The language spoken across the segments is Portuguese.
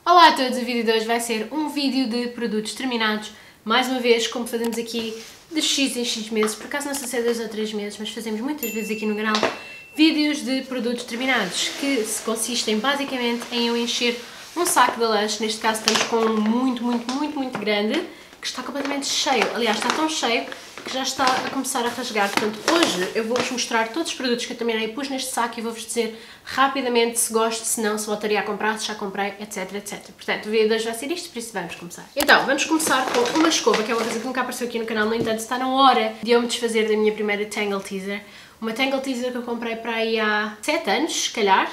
Olá a todos, o vídeo de hoje vai ser um vídeo de produtos terminados. Mais uma vez, como fazemos aqui de X em X meses, por acaso não sei se é 2 ou 3 meses, mas fazemos muitas vezes aqui no canal vídeos de produtos terminados, que se consistem basicamente em eu encher um saco de lanche. Neste caso estamos com um muito grande, que está completamente cheio. Aliás, está tão cheio que já está a começar a rasgar. Portanto, hoje eu vou-vos mostrar todos os produtos que eu terminei e pus neste saco e vou-vos dizer rapidamente se gosto, se não, se voltaria a comprar, se já comprei, etc. Portanto, o vídeo de hoje vai ser isto, por isso vamos começar. Então, vamos começar com uma escova, que é uma coisa que nunca apareceu aqui no canal, no entanto está na hora de eu me desfazer da minha primeira Tangle Teezer. Uma Tangle Teezer que eu comprei para aí há 7 anos, se calhar,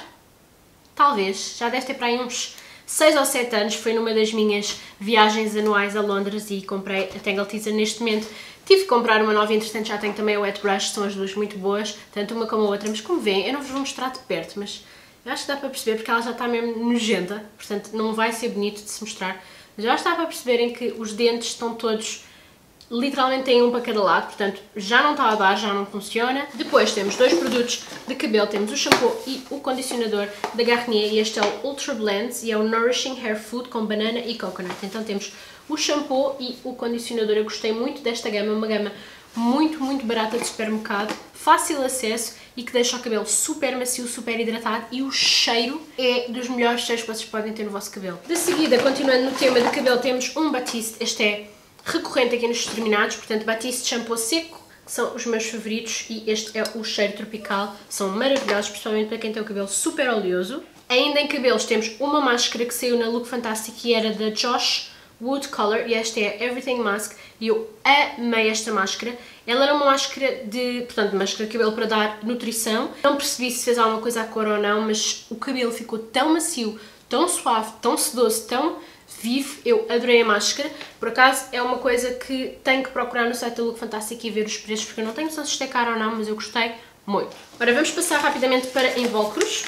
talvez, já deve ter para aí uns 6 ou 7 anos, foi numa das minhas viagens anuais a Londres e comprei a Tangle Teezer. Neste momento tive que comprar uma nova, entretanto já tenho também a Wet Brush, são as duas muito boas, tanto uma como a outra, mas como veem, eu não vos vou mostrar de perto, mas eu acho que dá para perceber porque ela já está mesmo nojenta, portanto não vai ser bonito de se mostrar, mas eu acho que dá para perceberem que os dentes estão todos, literalmente têm um para cada lado, portanto já não está a dar, já não funciona. Depois temos dois produtos de cabelo, temos o shampoo e o condicionador da Garnier, e este é o Ultra Blends e é o Nourishing Hair Food com banana e coconut. Então temos o shampoo e o condicionador. Eu gostei muito desta gama, uma gama muito barata de supermercado, fácil acesso e que deixa o cabelo super macio, super hidratado, e o cheiro é dos melhores cheiros que vocês podem ter no vosso cabelo. De seguida, continuando no tema de cabelo, temos um Batiste. Este é recorrente aqui nos terminados, portanto Batiste shampoo seco, que são os meus favoritos, e este é o cheiro tropical, são maravilhosos, principalmente para quem tem o cabelo super oleoso. Ainda em cabelos temos uma máscara que saiu na Look Fantastic e era da Josh Wood Color, e esta é a Everything Mask, e eu amei esta máscara. Ela era uma máscara de, portanto, máscara de cabelo para dar nutrição. Não percebi se fez alguma coisa à cor ou não, mas o cabelo ficou tão macio, tão suave, tão sedoso, tão vivo. Eu adorei a máscara. Por acaso é uma coisa que tenho que procurar no site da Look Fantastic e ver os preços, porque eu não tenho noção se isto é caro ou não, mas eu gostei muito. Agora vamos passar rapidamente para invólucros.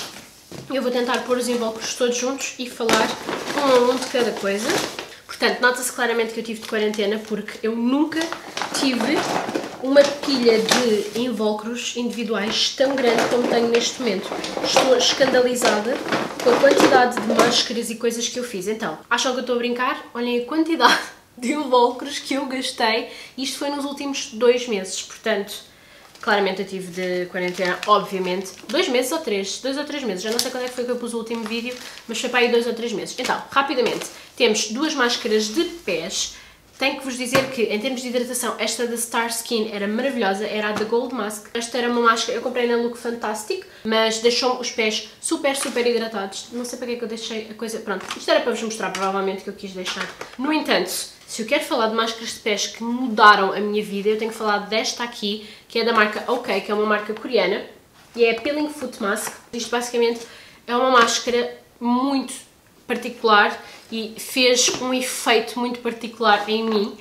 Eu vou tentar pôr os invólucros todos juntos e falar um a um de cada coisa. Portanto, nota-se claramente que eu tive de quarentena, porque eu nunca tive uma pilha de invólucros individuais tão grande como tenho neste momento. Estou escandalizada com a quantidade de máscaras e coisas que eu fiz. Então, acham que eu estou a brincar? Olhem a quantidade de invólucros que eu gastei. Isto foi nos últimos 2 meses, portanto, claramente eu tive de quarentena, obviamente, 2 meses ou 3, 2 ou 3 meses, já não sei quando é que foi que eu pus o último vídeo, mas foi para aí 2 ou 3 meses. Então, rapidamente, temos 2 máscaras de pés. Tenho que vos dizer que, em termos de hidratação, esta da Star Skin era maravilhosa, era a da Gold Mask. Esta era uma máscara, eu comprei na Look Fantastic, mas deixou-me os pés super hidratados. Não sei para que é que eu deixei a coisa, pronto, isto era para vos mostrar, provavelmente, que eu quis deixar. No entanto, se eu quero falar de máscaras de pés que mudaram a minha vida, eu tenho que falar desta aqui, que é da marca OK, que é uma marca coreana, e é a Peeling Foot Mask. Isto basicamente é uma máscara muito particular e fez um efeito muito particular em mim,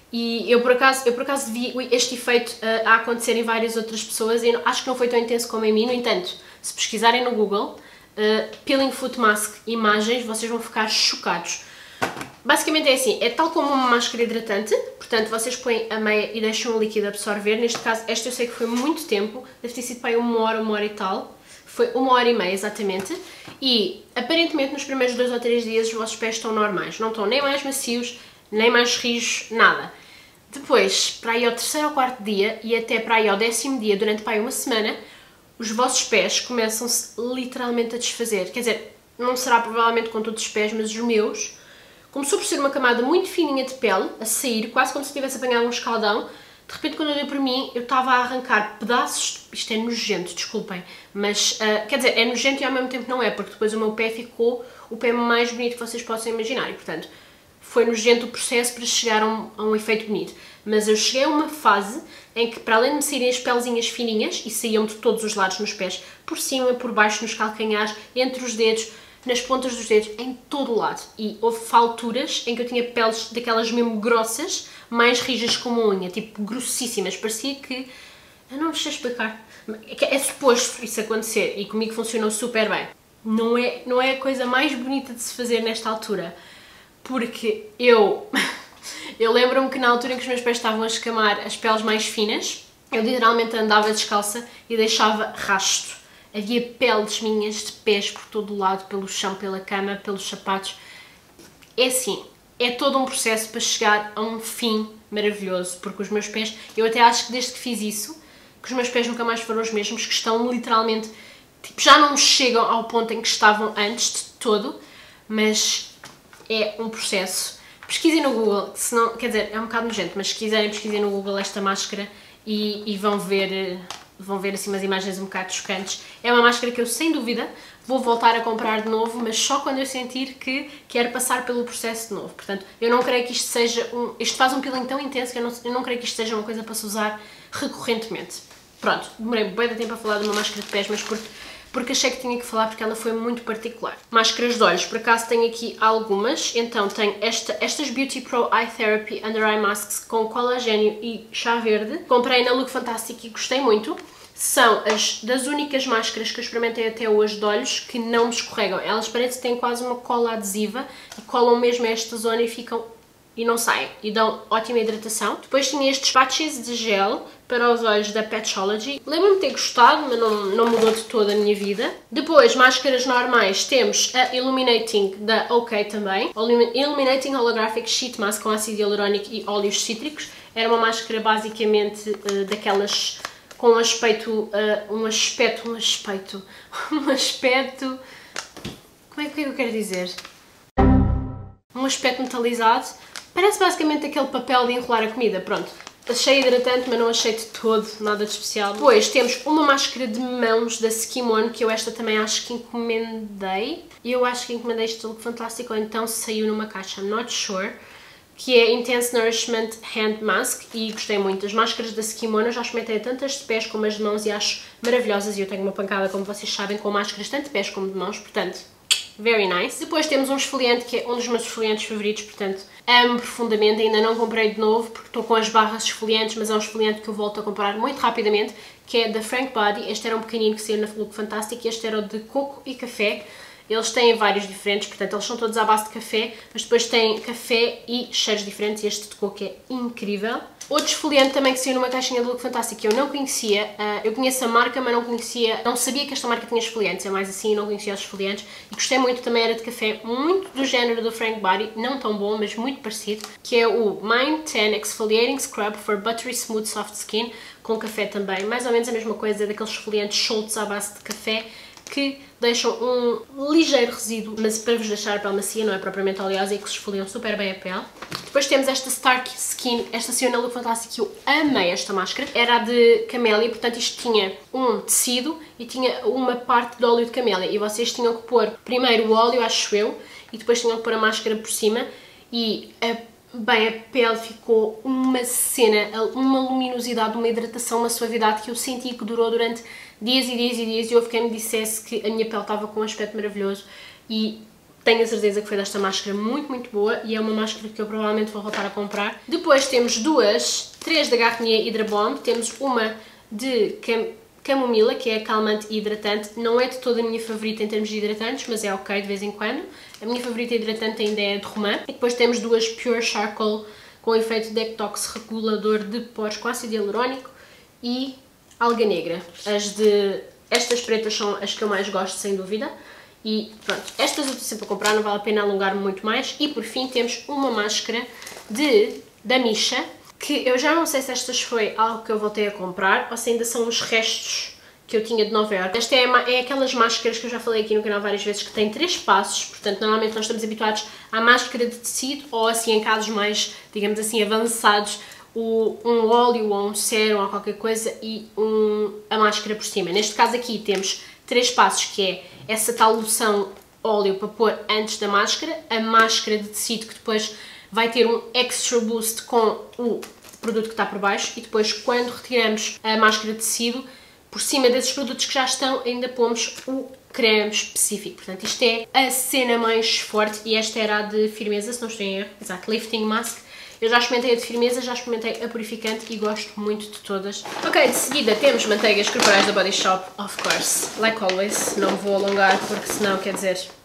e eu por acaso vi este efeito a acontecer em várias outras pessoas e acho que não foi tão intenso como em mim. No entanto, se pesquisarem no Google Peeling Foot Mask imagens, vocês vão ficar chocados. Basicamente é assim, é tal como uma máscara hidratante, portanto vocês põem a meia e deixam o líquido absorver. Neste caso, esta eu sei que foi muito tempo, deve ter sido para aí uma hora e tal, foi 1h30 exatamente, e aparentemente nos primeiros 2 ou 3 dias os vossos pés estão normais, não estão nem mais macios, nem mais rijos, nada. Depois, para aí ao 3º ou 4º dia e até para aí ao 10º dia, durante para aí uma semana, os vossos pés começam-se literalmente a desfazer. Quer dizer, não será provavelmente com todos os pés, mas os meus começou por ser uma camada muito fininha de pele a sair, quase como se tivesse apanhado um escaldão. De repente, quando eu dei por mim, eu estava a arrancar pedaços, isto é nojento, desculpem, mas, quer dizer, é nojento e ao mesmo tempo não é, porque depois o meu pé ficou o pé mais bonito que vocês possam imaginar, e portanto, foi nojento o processo para chegar a um efeito bonito. Mas eu cheguei a uma fase em que, para além de me saírem as pelezinhas fininhas, e saíam de todos os lados nos pés, por cima, por baixo, nos calcanhares, entre os dedos, nas pontas dos dedos, em todo o lado, e houve alturas em que eu tinha peles daquelas mesmo grossas, mais rijas como a unha, tipo grossíssimas, parecia que, eu não sei explicar, é suposto isso acontecer, e comigo funcionou super bem. Não é a coisa mais bonita de se fazer nesta altura, porque eu lembro-me que na altura em que os meus pés estavam a escamar as peles mais finas, eu literalmente andava descalça e deixava rasto havia peles minhas de pés por todo o lado, pelo chão, pela cama, pelos sapatos. É assim, é todo um processo para chegar a um fim maravilhoso, porque os meus pés, eu até acho que desde que fiz isso, que os meus pés nunca mais foram os mesmos, que estão literalmente, tipo, já não chegam ao ponto em que estavam antes de todo, mas é um processo. Pesquisem no Google, se não, quer dizer, é um bocado nojento, mas se quiserem pesquisem no Google esta máscara e vão ver assim umas imagens um bocado chocantes. É uma máscara que eu sem dúvida vou voltar a comprar de novo, mas só quando eu sentir que quero passar pelo processo de novo. Portanto, eu não creio que isto seja isto faz um peeling tão intenso que eu não creio que isto seja uma coisa para se usar recorrentemente. Pronto, demorei bem de tempo a falar de uma máscara de pés, mas porque achei que tinha que falar porque ela foi muito particular. Máscaras de olhos, por acaso tenho aqui algumas, então tenho estas Beauty Pro Eye Therapy Under Eye Masks com colagênio e chá verde. Comprei na Look Fantastic e gostei muito. São as das únicas máscaras que eu experimentei até hoje de olhos que não me escorregam. Elas parecem que têm quase uma cola adesiva e colam mesmo a esta zona e ficam e não saem e dão ótima hidratação. Depois tinha estes patches de gel para os olhos da Patchology. Lembro-me de ter gostado, mas não mudou de toda a minha vida. Depois, máscaras normais, temos a Illuminating da OK também. Illuminating Holographic Sheet Mask com ácido hialurónico e óleos cítricos. Era uma máscara basicamente daquelas com um aspecto, como é que eu quero dizer? Um aspecto metalizado. Parece basicamente aquele papel de enrolar a comida, pronto. Achei hidratante, mas não achei de todo nada de especial. Depois temos uma máscara de mãos da Skimon, que eu esta também acho que encomendei. E eu acho que encomendei este look fantástico, ou então saiu numa caixa, I'm not sure. Que é Intense Nourishment Hand Mask e gostei muito. As máscaras da Skimon eu já experimentei tantas de pés como as de mãos e acho maravilhosas. E eu tenho uma pancada, como vocês sabem, com máscaras tanto de pés como de mãos, portanto, very nice. Depois temos um esfoliante que é um dos meus esfoliantes favoritos, portanto, amo profundamente. Ainda não comprei de novo porque estou com as barras esfoliantes, mas é um esfoliante que eu volto a comprar muito rapidamente, que é da Frank Body. Este era um pequenino que saiu na Look Fantastic e este era o de coco e café. Eles têm vários diferentes, portanto eles são todos à base de café, mas depois têm café e cheiros diferentes e este de coco é incrível. Outro esfoliante também que saiu numa caixinha do Look Fantastic que eu não conhecia, eu conheço a marca, mas não sabia que esta marca tinha esfoliantes, é mais assim, não conhecia os esfoliantes e gostei muito, também era de café, muito do género do Frank Body, não tão bom, mas muito parecido, que é o Mind 10 Exfoliating Scrub for Buttery Smooth Soft Skin, com café também, mais ou menos a mesma coisa, daqueles esfoliantes soltos à base de café, que deixam um ligeiro resíduo, mas para vos deixar a pele macia, não é propriamente oleosa e que se esfoliam super bem a pele. Depois temos esta Stark Skin, esta saiu na Look Fantastic que eu amei esta máscara. Era a de camélia, portanto isto tinha um tecido e tinha uma parte de óleo de camélia e vocês tinham que pôr primeiro o óleo, acho eu, e depois tinham que pôr a máscara por cima e bem, a pele ficou uma cena, uma luminosidade, uma hidratação, uma suavidade que eu senti que durou durante dias e dias e dias e houve quem me dissesse que a minha pele estava com um aspecto maravilhoso e tenho a certeza que foi desta máscara muito, muito boa e é uma máscara que eu provavelmente vou voltar a comprar. Depois temos três da Garnier Hydra Bomb, temos uma de camomila, que é calmante e hidratante, não é de toda a minha favorita em termos de hidratantes, mas é ok de vez em quando. A minha favorita hidratante ainda é a de romã. E depois temos duas Pure Charcoal com efeito detox regulador de poros com ácido hialurónico e alga negra. Estas pretas são as que eu mais gosto, sem dúvida. E pronto, estas eu estou sempre a comprar, não vale a pena alongar muito mais. E por fim temos uma máscara da Misha, que eu já não sei se estas foi algo que eu voltei a comprar ou se ainda são os restos que eu tinha de Nova Iorque. Esta é aquelas máscaras que eu já falei aqui no canal várias vezes, que tem 3 passos, portanto normalmente nós estamos habituados à máscara de tecido ou assim em casos mais, digamos assim, avançados, um óleo ou um sérum ou qualquer coisa e a máscara por cima. Neste caso aqui temos 3 passos, que é essa tal loção óleo para pôr antes da máscara, a máscara de tecido que depois vai ter um extra boost com o produto que está por baixo e depois quando retiramos a máscara de tecido, por cima desses produtos que já estão, ainda pomos o creme específico. Portanto, isto é a cena mais forte e esta era a de firmeza, se não estou em erro. Exato, Lifting Mask. Eu já experimentei a de firmeza, já experimentei a purificante e gosto muito de todas. Ok, de seguida temos manteigas corporais da Body Shop, of course. Like always, não me vou alongar porque senão, quer dizer,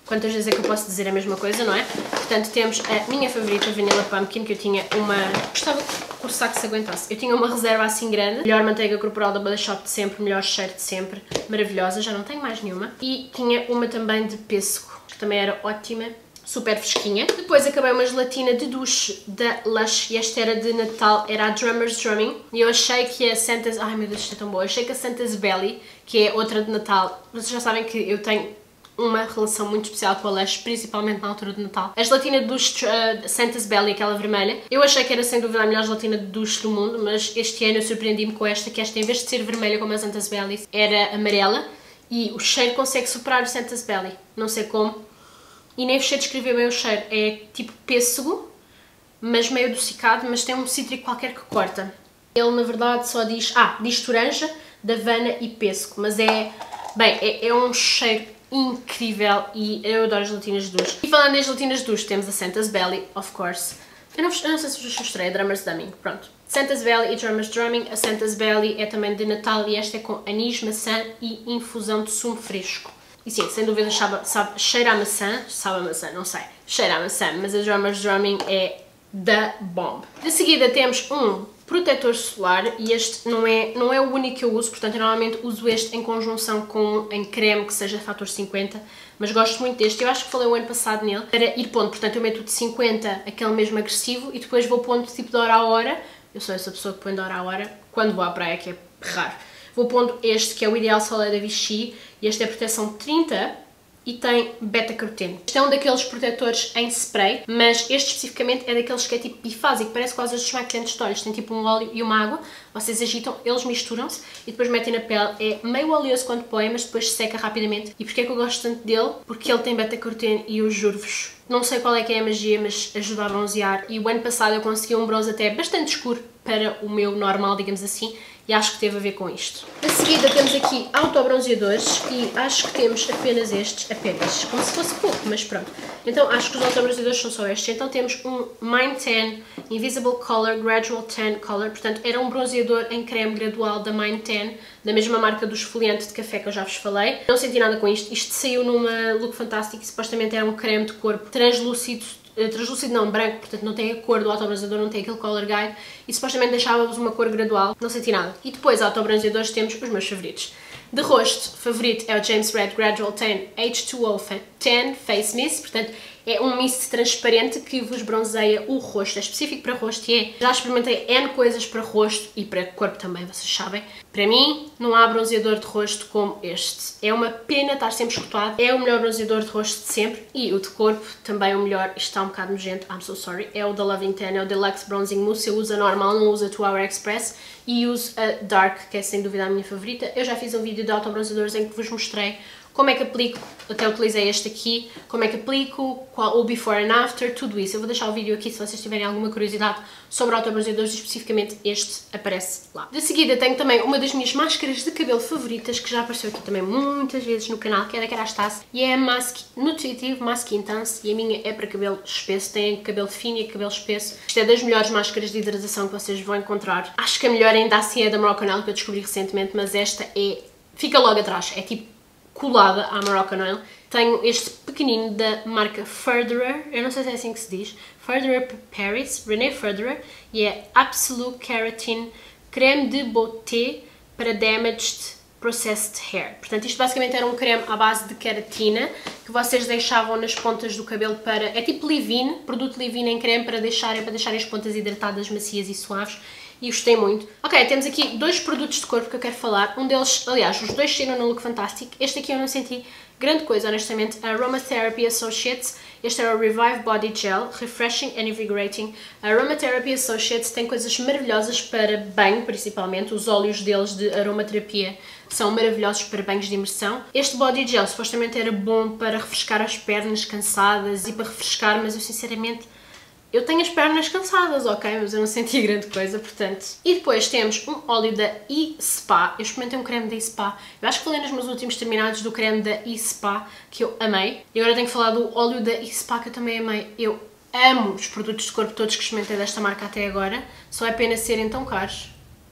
quantas vezes é que eu posso dizer a mesma coisa, não é? Portanto, temos a minha favorita, Vanilla Pumpkin, que eu tinha uma... Gostava que o saco se aguentasse. Eu tinha uma reserva assim grande, melhor manteiga corporal da Body Shop de sempre, melhor cheiro de sempre, maravilhosa, já não tenho mais nenhuma. E tinha uma também de pêssego, que também era ótima, super fresquinha. Depois acabei uma gelatina de duche da Lush, e esta era de Natal, era a Drummer's Drumming, e eu achei que a Santa's... Ai meu Deus, isto é tão boa. Eu achei que a Santa's Belly, que é outra de Natal, vocês já sabem que eu tenho uma relação muito especial com a Lush, principalmente na altura de Natal. A gelatina de duche Santa's Belly, aquela vermelha, eu achei que era sem dúvida a melhor gelatina de duche do mundo, mas este ano eu surpreendi-me com esta, que esta, em vez de ser vermelha como a Santa's Belly, era amarela, e o cheiro consegue superar o Santa's Belly, não sei como, e nem sei descrever bem o cheiro. É tipo pêssego, mas meio adocicado, mas tem um cítrico qualquer que corta. Ele na verdade só diz, diz toranja, davana e pêssego, mas é, bem, é um cheiro incrível e eu adoro gelatinas de duche. E falando em gelatinas de duche, temos a Santa's Belly, of course. Eu não sei se vos mostrei, a Drummer's Drumming, pronto. Santa's Belly e Drummer's Drumming. A Santa's Belly é também de Natal e esta é com anis, maçã e infusão de sumo fresco. E sim, sem dúvida cheira a maçã, sabe a maçã, não sei, cheira a maçã, mas a Drummer's Drumming é da bomb. De seguida temos um protetor solar e este não é o único que eu uso, portanto eu normalmente uso este em conjunção com em creme que seja fator 50, mas gosto muito deste. Eu acho que falei o ano passado nele, para ir pondo, portanto eu meto de 50 aquele mesmo agressivo e depois vou pondo tipo de hora a hora. Eu sou essa pessoa que põe de hora a hora quando vou à praia, que é raro. Vou pondo este que é o Ideal Soleil da Vichy e este é proteção 30 e tem beta-caroteno. Este é um daqueles protetores em spray, mas este especificamente é daqueles que é tipo bifásico, parece quase os desmaquilhantes de olhos, tem tipo um óleo e uma água, vocês agitam, eles misturam-se e depois metem na pele. É meio oleoso quando põem, mas depois seca rapidamente. E porquê é que eu gosto tanto dele? Porque ele tem beta-caroteno e eu juro-vos, não sei qual é que é a magia, mas ajuda a bronzear. E o ano passado eu consegui um bronze até bastante escuro para o meu normal, digamos assim, e acho que teve a ver com isto. A seguida temos aqui autobronzeadores e acho que temos apenas estes, como se fosse pouco, mas pronto. Então acho que os autobronzeadores são só estes. Então temos um Mind Tan Invisible Color Gradual Tan Color, portanto era um bronzeador em creme gradual da Mind Tan, da mesma marca do esfoliante de café que eu já vos falei. Não senti nada com isto, isto saiu numa Look Fantastic e supostamente era um creme de corpo translúcido não, branco, portanto não tem a cor do autobronzeador, não tem aquele color guide e supostamente deixava-vos uma cor gradual, não senti nada. E depois, autobronzeadores, temos os meus favoritos. De rosto, favorito é o James Red Gradual Tan H2O Tan Face Mist, portanto é um mist transparente que vos bronzeia o rosto, é específico para rosto e já experimentei N coisas para rosto e para corpo também, vocês sabem. Para mim, não há bronzeador de rosto como este. É uma pena estar sempre esgotado, é o melhor bronzeador de rosto de sempre e o de corpo também é o melhor. Isto está um bocado nojento, I'm so sorry. É o da Loving Tan, é o Deluxe Bronzing Mousse, eu uso a normal, não uso a 2 Hour Express e uso a Dark, que é sem dúvida a minha favorita. Eu já fiz um vídeo de autobronzeadores em que vos mostrei como é que aplico, até utilizei este aqui, como é que aplico, qual o before and after, tudo isso. Eu vou deixar o vídeo aqui se vocês tiverem alguma curiosidade sobre autobronzeadores, especificamente este aparece lá. De seguida tenho também uma das minhas máscaras de cabelo favoritas, que já apareceu aqui também muitas vezes no canal, que é da Kerastase, e é a Mask Nutritive Mask Intense, e a minha é para cabelo espesso, tem cabelo fino e cabelo espesso. Isto é das melhores máscaras de hidratação que vocês vão encontrar. Acho que a melhor ainda assim é da Moroccanoil, que eu descobri recentemente, mas esta fica logo atrás, é tipo colada à Moroccanoil. Tenho este pequenino da marca Furtherer, eu não sei se é assim que se diz, Furtherer Paris, René Furtherer, e é Absolute Keratin Creme de Beauté para Damaged Processed Hair. Portanto, isto basicamente era um creme à base de queratina que vocês deixavam nas pontas do cabelo para... É tipo leave-in, produto leave-in em creme para deixarem as pontas hidratadas, macias e suaves. E gostei muito. Ok, temos aqui dois produtos de corpo que eu quero falar. Um deles, aliás, os dois saíram no Look Fantastic. Este aqui eu não senti grande coisa, honestamente. A Aromatherapy Associates. Este é o Revive Body Gel, Refreshing and Invigorating. A Aromatherapy Associates tem coisas maravilhosas para banho, principalmente. Os óleos deles de aromaterapia são maravilhosos para banhos de imersão. Este Body Gel supostamente era bom para refrescar as pernas cansadas e para refrescar, mas eu sinceramente... Eu tenho as pernas cansadas, ok? Mas eu não senti grande coisa, portanto... E depois temos um óleo da eSpa. Eu experimentei um creme da eSpa. Eu acho que falei nos meus últimos terminados do creme da eSpa, que eu amei. E agora tenho que falar do óleo da eSpa, que eu também amei. Eu amo os produtos de corpo todos que experimentei desta marca até agora. Só é pena serem tão caros.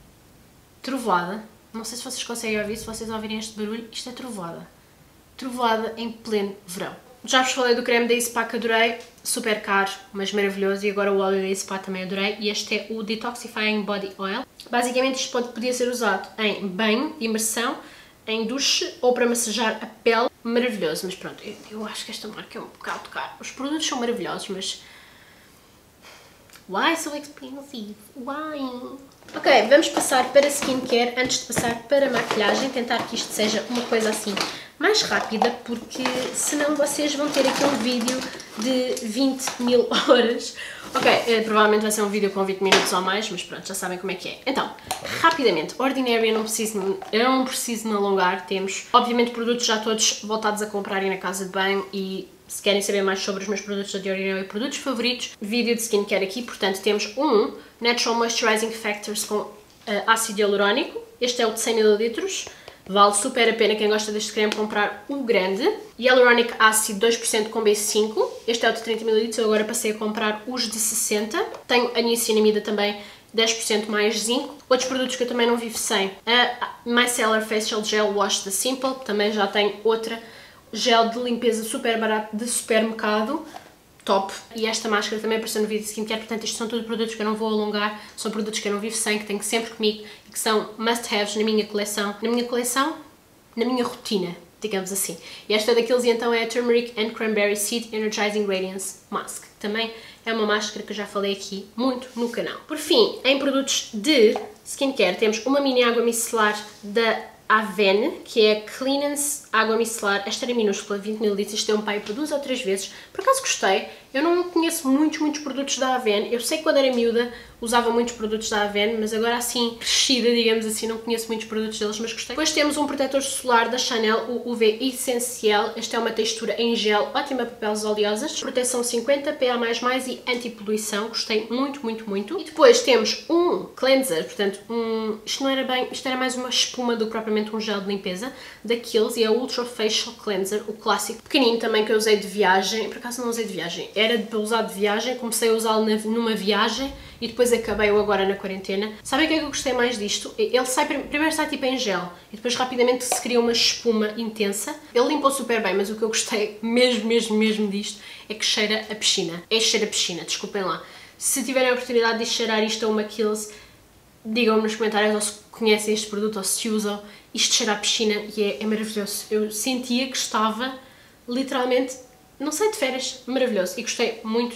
Trovoada. Não sei se vocês conseguem ouvir, se vocês ouvirem este barulho. Isto é trovoada. Trovoada em pleno verão. já vos falei do creme da Spa que adorei, super caro, mas maravilhoso, e agora o óleo da Spa também adorei, e este é o Detoxifying Body Oil. Basicamente isto podia ser usado em banho, imersão, em duche ou para massajar a pele, maravilhoso, mas pronto, eu acho que esta marca é um bocado cara. Os produtos são maravilhosos, mas... Why so expensive? Why? Ok, vamos passar para skincare antes de passar para maquilhagem, tentar que isto seja uma coisa assim mais rápida, porque senão vocês vão ter aqui um vídeo de 20.000 horas. Ok, provavelmente vai ser um vídeo com 20 minutos ou mais, mas pronto, já sabem como é que é. Então, rapidamente, Ordinary, eu não preciso me alongar, temos obviamente produtos já todos voltados a comprarem na casa de banho, e se querem saber mais sobre os meus produtos da The Ordinary, produtos favoritos, vídeo de skincare aqui. Portanto, temos um Natural Moisturizing Factors com ácido hialurónico. Este é o de 100 ml. Vale super a pena quem gosta deste creme comprar o grande. Hyaluronic Acid 2% com B5. Este é o de 30 ml. Eu agora passei a comprar os de 60. Tenho a niacinamida também, 10% mais zinco. Outros produtos que eu também não vivo sem. A Micellar Facial Gel Wash da Simple. Também já tenho outra gel de limpeza super barato de supermercado, top. E esta máscara também apareceu no vídeo de skincare, portanto isto são tudo produtos que eu não vou alongar, são produtos que eu não vivo sem, que tenho sempre comigo e que são must-haves na minha coleção, na minha rotina, digamos assim. E esta daqueles então é a Turmeric and Cranberry Seed Energizing Radiance Mask, que também é uma máscara que eu já falei aqui muito no canal. Por fim, em produtos de skincare temos uma mini água micelar da Avène, que é Cleanance Água Micelar. Esta era minúscula, 20 ml, isto é um pai por 2 ou 3 vezes. Por acaso gostei. Eu não conheço muitos produtos da Avène. Eu sei que quando era miúda usava muitos produtos da Avène, mas agora assim, crescida, digamos assim, não conheço muitos produtos deles, mas gostei. Depois temos um protetor solar da Chanel, o UV Essencial. Esta é uma textura em gel, ótima para peles oleosas. Proteção 50, PA++ e anti-poluição. Gostei muito. E depois temos um cleanser, portanto, isto não era bem, isto era mais uma espuma do que propriamente um gel de limpeza, da Kiehl's, e é o Ultra Facial Cleanser, o clássico pequenino também, que eu usei de viagem. Por acaso não usei de viagem, era para usar de viagem, comecei a usá-lo numa viagem e depois acabei-o agora na quarentena. Sabem o que é que eu gostei mais disto? Ele sai, primeiro sai tipo em gel e depois rapidamente se cria uma espuma intensa. Ele limpou super bem, mas o que eu gostei mesmo disto é que cheira a piscina. É cheiro a piscina, desculpem lá. Se tiverem a oportunidade de cheirar isto a uma Kiehl's, digam-me nos comentários ou se conhecem este produto ou se usam. Isto cheira a piscina e é maravilhoso. Eu sentia que estava literalmente, não sei, de férias. Maravilhoso. E gostei muito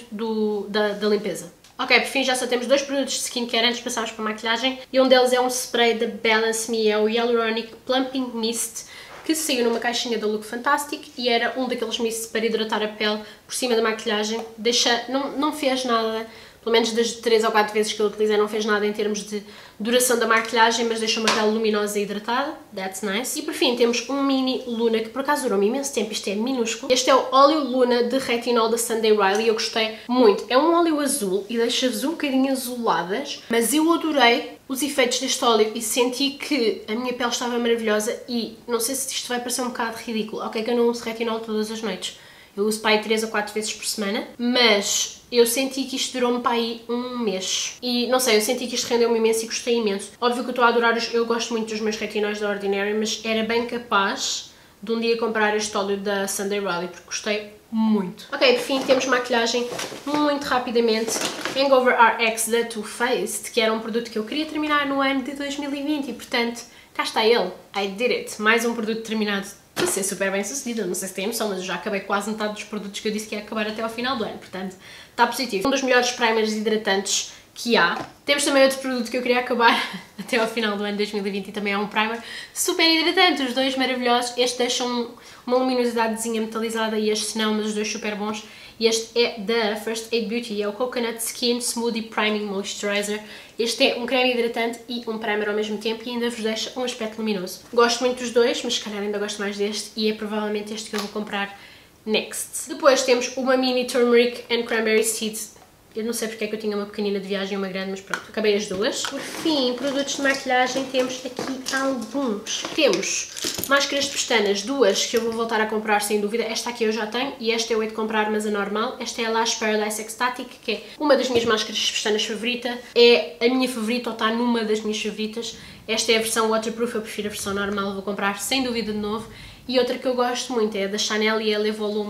da limpeza. Ok, por fim já só temos 2 produtos de skincare antes de passarmos para a maquilhagem. E um deles é um spray da Balance Me, é o Hyaluronic Plumping Mist, que saiu numa caixinha da Look Fantastic e era um daqueles mists para hidratar a pele por cima da maquilhagem. Não fez nada. Pelo menos das 3 ou 4 vezes que eu utilizei não fez nada em termos de duração da maquilhagem, mas deixou uma pele luminosa e hidratada. That's nice. E por fim temos um mini Luna, que por acaso durou-me imenso tempo, isto é minúsculo. Este é o óleo Luna de retinol da Sunday Riley e eu gostei muito. É um óleo azul e deixa-vos um bocadinho azuladas, mas eu adorei os efeitos deste óleo e senti que a minha pele estava maravilhosa e não sei se isto vai parecer um bocado ridículo. Ok, que eu não uso retinol todas as noites. Eu uso para aí 3 ou 4 vezes por semana, mas eu senti que isto durou-me para aí um mês. E não sei, eu senti que isto rendeu-me imenso e gostei imenso. Óbvio que eu estou a adorar, eu gosto muito dos meus retinóis da Ordinary, mas era bem capaz de um dia comprar este óleo da Sunday Riley, porque gostei muito. Ok, por fim temos maquilhagem muito rapidamente. Hangover RX da Too Faced, que era um produto que eu queria terminar no ano de 2020 e portanto, cá está ele. I did it. Mais um produto terminado. Vai ser super bem sucedido, não sei se têm noção, mas eu já acabei quase metade dos produtos que eu disse que ia acabar até ao final do ano, portanto, está positivo. Um dos melhores primers hidratantes que há. Temos também outro produto que eu queria acabar até ao final do ano 2020 e também é um primer super hidratante, os dois maravilhosos. Este deixa uma luminosidadezinha metalizada e este não, mas os dois super bons. E este é da First Aid Beauty, é o Coconut Skin Smoothie Priming Moisturizer. Este é um creme hidratante e um primer ao mesmo tempo e ainda vos deixa um aspecto luminoso. Gosto muito dos dois, mas se calhar ainda gosto mais deste e é provavelmente este que eu vou comprar next. Depois temos uma mini Turmeric and Cranberry Seeds. Eu não sei porque é que eu tinha uma pequenina de viagem e uma grande, mas pronto, acabei as duas. Por fim, produtos de maquilhagem, temos aqui alguns. Temos máscaras de pestanas, duas que eu vou voltar a comprar sem dúvida. Esta aqui eu já tenho e esta eu hei de comprar, mas a normal. Esta é a Lash Paradise Ecstatic, que é uma das minhas máscaras de pestanas favorita. É a minha favorita ou está numa das minhas favoritas. Esta é a versão waterproof, eu prefiro a versão normal, vou comprar sem dúvida de novo. E outra que eu gosto muito é a da Chanel e a Le Volume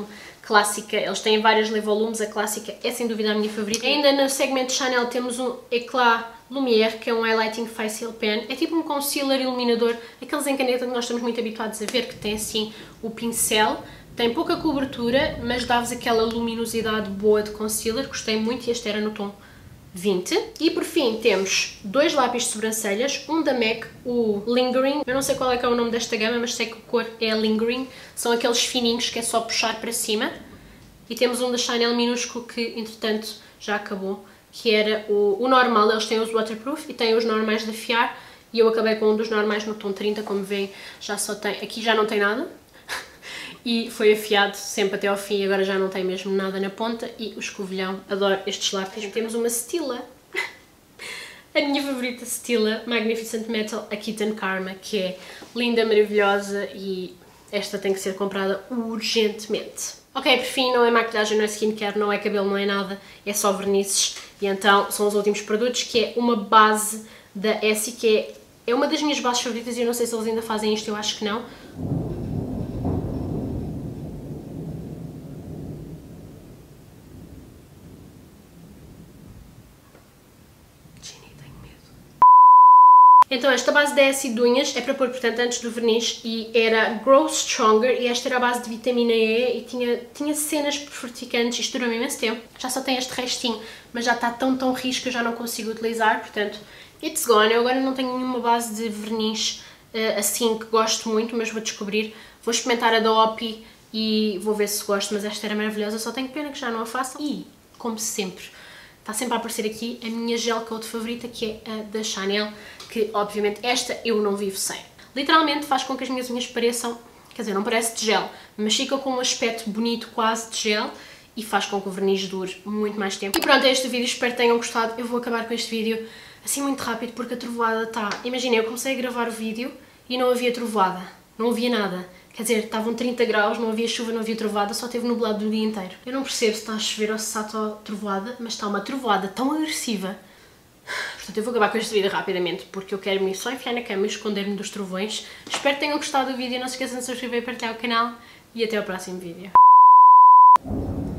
clássica. Eles têm vários volumes, a clássica é sem dúvida a minha favorita. Ainda no segmento Chanel temos um Eclat Lumière, que é um Highlighting Facial Pen. É tipo um concealer iluminador, aqueles em caneta que nós estamos muito habituados a ver, que tem assim o pincel. Tem pouca cobertura, mas dá-vos aquela luminosidade boa de concealer. Gostei muito e este era no tom 20. E por fim temos dois lápis de sobrancelhas, um da MAC, o Lingering. Eu não sei qual é que é o nome desta gama, mas sei que a cor é Lingering. São aqueles fininhos que é só puxar para cima. E temos um da Chanel minúsculo que entretanto já acabou, que era o normal. Eles têm os waterproof e têm os normais de afiar. E eu acabei com um dos normais no tom 30, como veem, já só tem, aqui já não tem nada. E foi afiado sempre até ao fim e agora já não tem mesmo nada na ponta. E o escovilhão, adoro estes lápis. Temos uma Stila, a minha favorita Stila, Magnificent Metal, a Kitten Karma, que é linda, maravilhosa e esta tem que ser comprada urgentemente. Ok, por fim, não é maquilhagem, não é skincare, não é cabelo, não é nada, é só vernizes. E então são os últimos produtos, que é uma base da Essie, que é uma das minhas bases favoritas e eu não sei se eles ainda fazem isto, eu acho que não. Então esta base da Essie de unhas é para pôr, portanto, antes do verniz e era Grow Stronger e esta era a base de vitamina E e tinha cenas fortificantes, isto durou imenso tempo. Já só tem este restinho, mas já está tão rijo que eu já não consigo utilizar, portanto, it's gone. Eu agora não tenho nenhuma base de verniz assim que gosto muito, mas vou descobrir. Vou experimentar a da Opi e vou ver se gosto, mas esta era maravilhosa, só tenho pena que já não a façam. E, como sempre, está sempre a aparecer aqui a minha gel coat favorita, que é a da Chanel, que obviamente esta eu não vivo sem. Literalmente faz com que as minhas unhas pareçam, quer dizer, não parece de gel, mas fica com um aspecto bonito quase de gel e faz com que o verniz dure muito mais tempo. E pronto, é este o vídeo, espero que tenham gostado. Eu vou acabar com este vídeo assim muito rápido porque a trovoada está... Imaginem, eu comecei a gravar o vídeo e não havia trovoada, não havia nada. Quer dizer, estavam 30 graus, não havia chuva, não havia trovoada, só teve nublado o dia inteiro. Eu não percebo se está a chover ou se está trovoada, mas está uma trovoada tão agressiva. Portanto, eu vou acabar com este vídeo rapidamente, porque eu quero me só enfiar na cama e esconder-me dos trovões. Espero que tenham gostado do vídeo, não se esqueçam de se subscrever e partilhar o canal, e até ao próximo vídeo.